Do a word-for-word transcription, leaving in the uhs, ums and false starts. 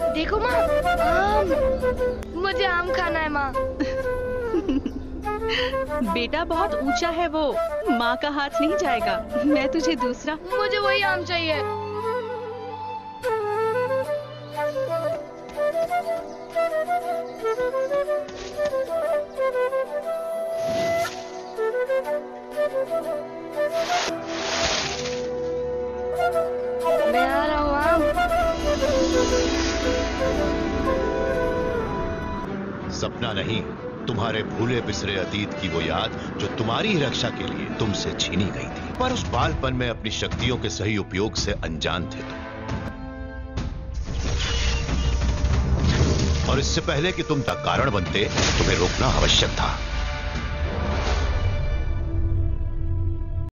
देखो माँ, आम। मुझे आम खाना है माँ। बेटा बहुत ऊंचा है वो, माँ का हाथ नहीं जाएगा। मैं तुझे दूसरा। मुझे वही आम चाहिए। मैं आ रहा हूँ आम। सपना नहीं, तुम्हारे भूले बिसरे अतीत की वो याद जो तुम्हारी ही रक्षा के लिए तुमसे छीनी गई थी। पर उस बालपन में अपनी शक्तियों के सही उपयोग से अनजान थे तुम। और इससे पहले कि तुम तक कारण बनते, तुम्हें रोकना आवश्यक था।